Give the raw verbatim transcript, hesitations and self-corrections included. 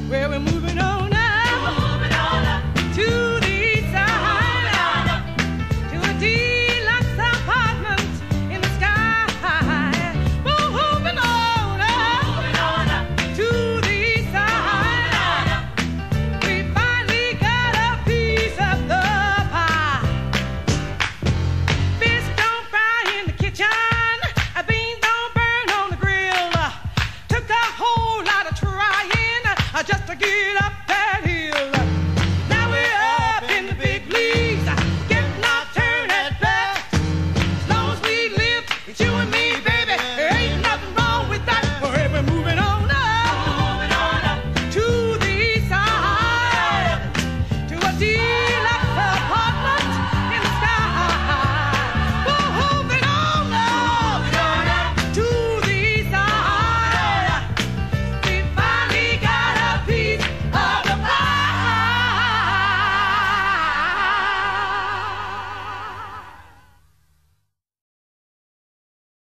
Well, we're moving on up, moving on up to the east side, to a deluxe apartment in the sky. We're moving on up, moving on up to the east side. We finally got a piece of the pie. Fish don't fry in the kitchen, a bean don't burn on the grill. Took a whole lot of trying uh, just to get